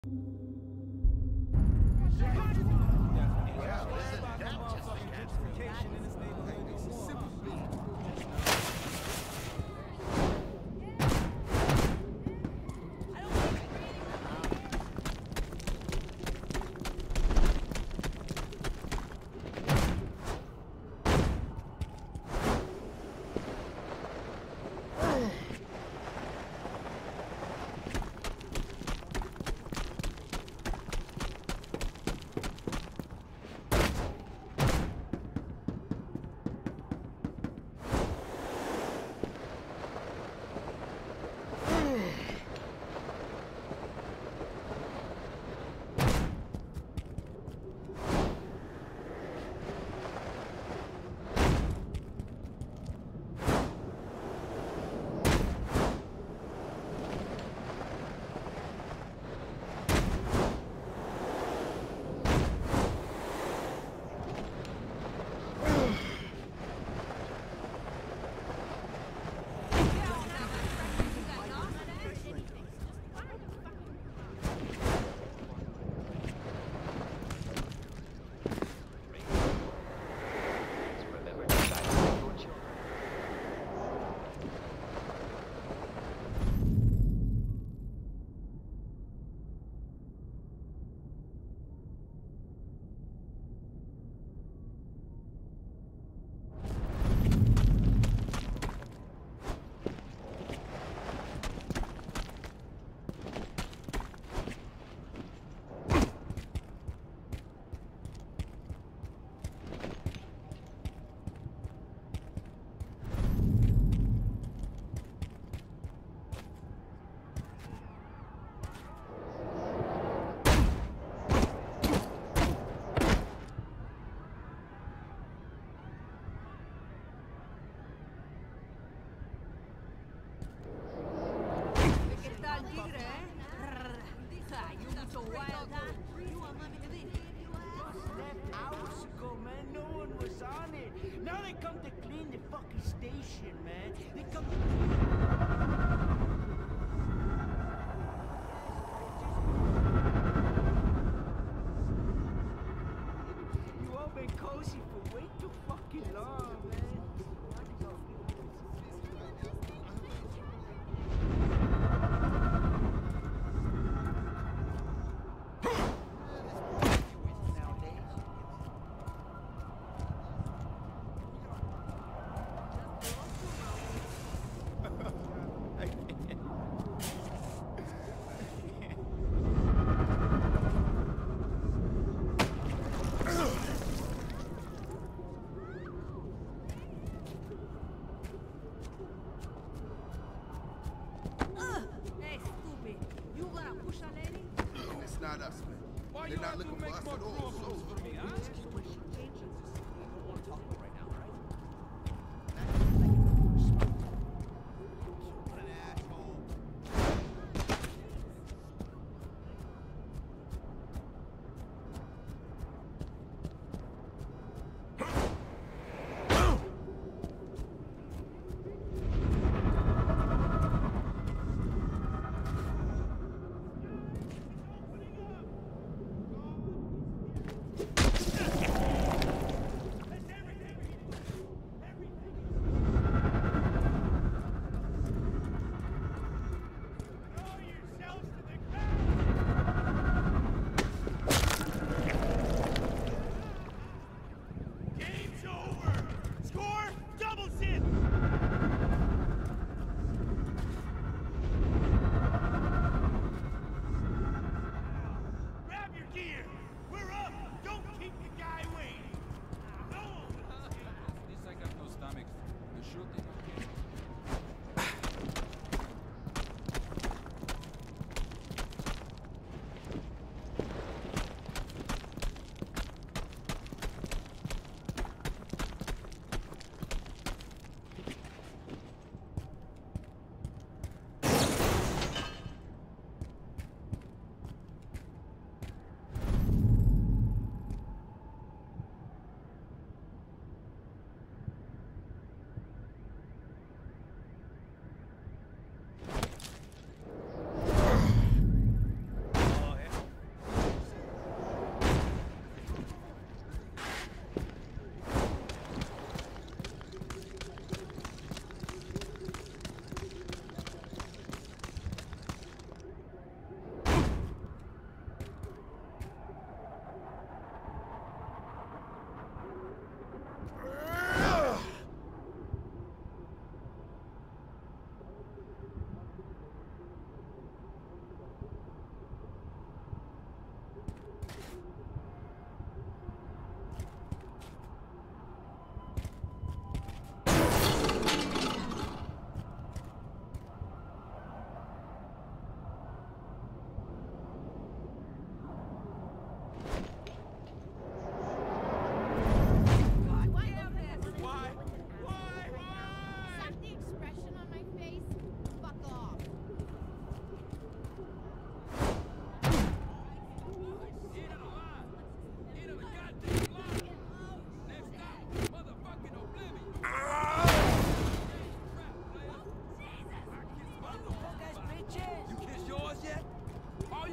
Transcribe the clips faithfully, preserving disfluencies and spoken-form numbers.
You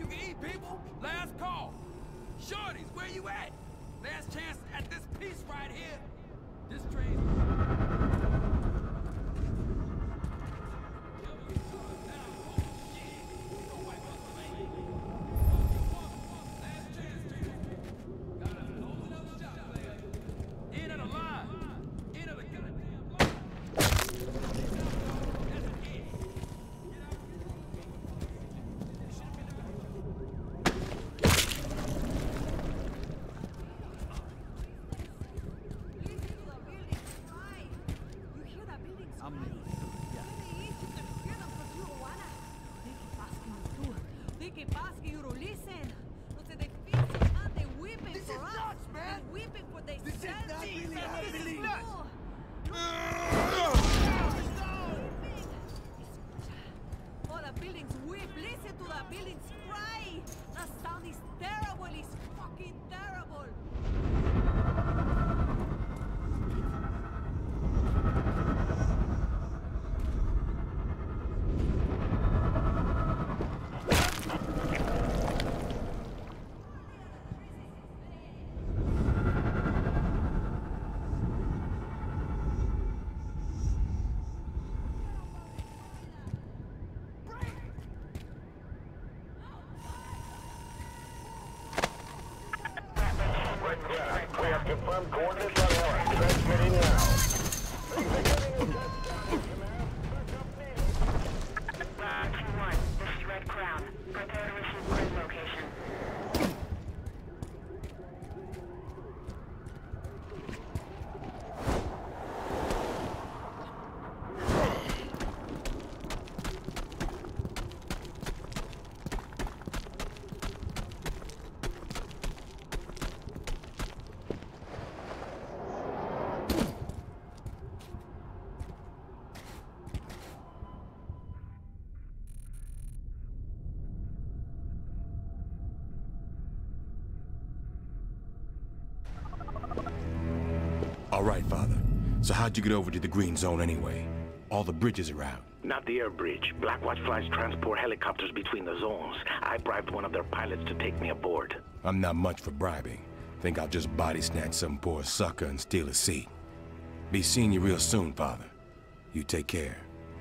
We can eat, people. Last call. Shorties, where you at? Last chance at this piece right here. This train's... Confirmed coordinates on horse. Transmitting now. two one, this is Red Crown. Prepare to receive grid location. All right, Father. So how'd you get over to the Green Zone anyway? All the bridges are out. Not the air bridge. Blackwatch flies transport helicopters between the zones. I bribed one of their pilots to take me aboard. I'm not much for bribing. Think I'll just body snatch some poor sucker and steal a seat. Be seeing you real soon, Father. You take care.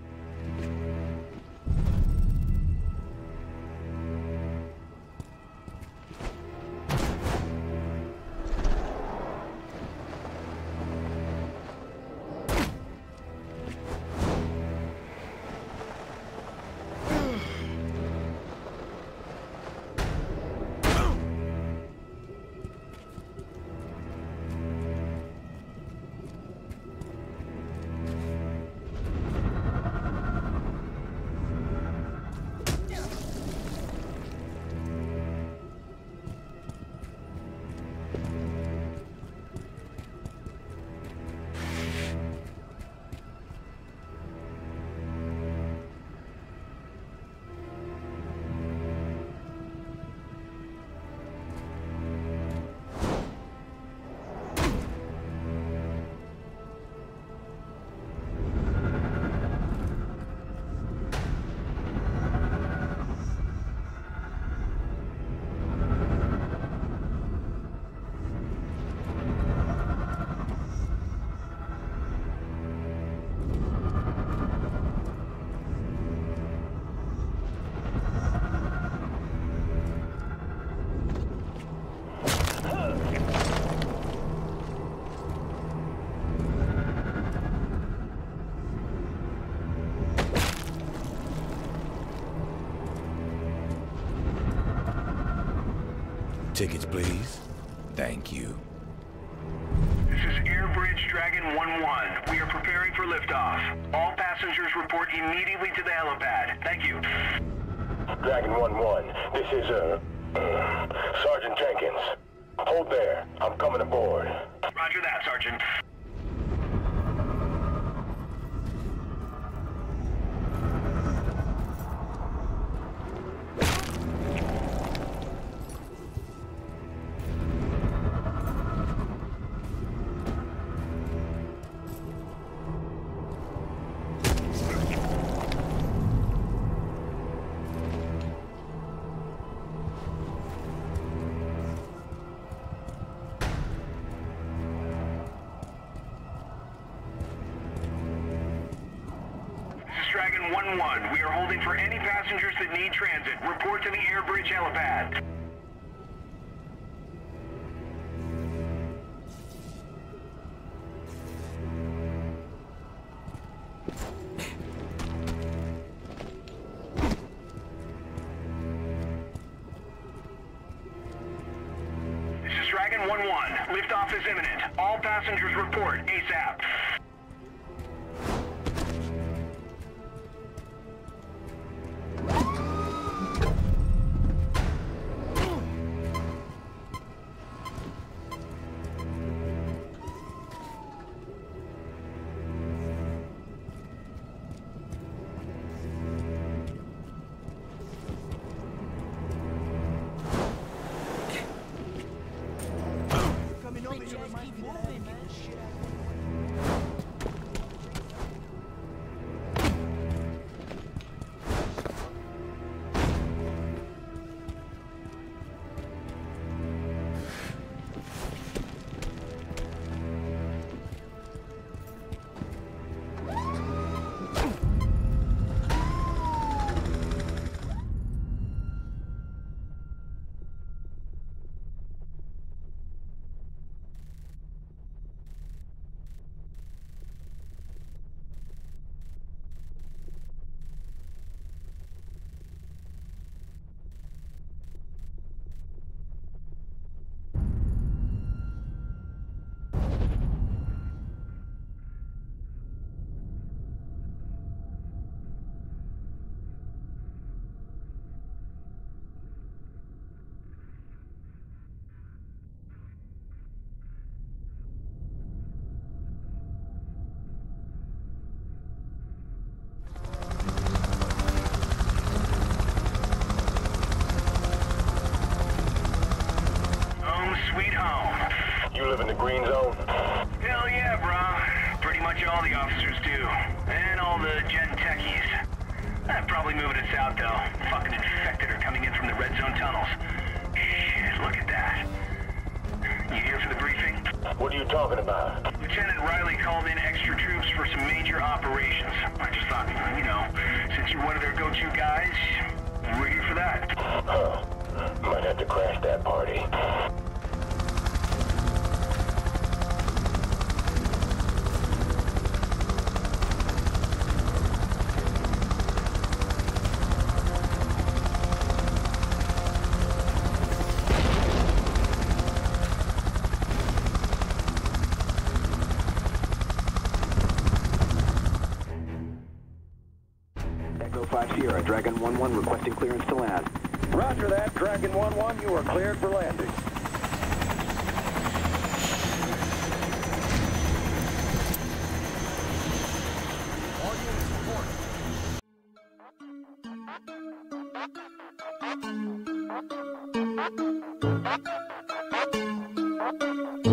Tickets, please. Thank you. This is Airbridge Dragon one one. We are preparing for liftoff. All passengers report immediately to the helipad. Thank you. Dragon one one. This is, uh, uh, Sergeant Jenkins. Hold there. I'm coming aboard. Roger that, Sergeant. Dragon one one. We are holding for any passengers that need transit. Report to the Airbridge helipad. This is Dragon one one. Liftoff is imminent. All passengers report ASAP. You live in the green zone? Hell yeah, bro. Pretty much all the officers do. And all the gen techies. I'd probably moving it south, though. Fucking infected are coming in from the red zone tunnels. Shit, look at that. You here for the briefing? What are you talking about? Lieutenant Riley called in extra troops for some major operations. I just thought, you know, since you're one of their go-to guys, we're here for that. Huh. Might have to crash that party. five Sierra, Dragon one one requesting clearance to land. Roger that, Dragon one one, you are cleared for landing. All units report.